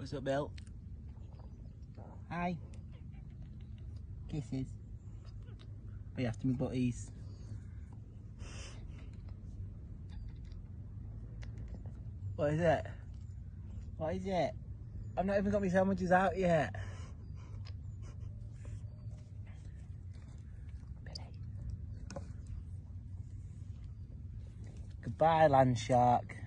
What's up, Bill? Hi. Kisses. Be after me butties. What is it? What is it? I've not even got my sandwiches out yet. Billy. Goodbye, land shark.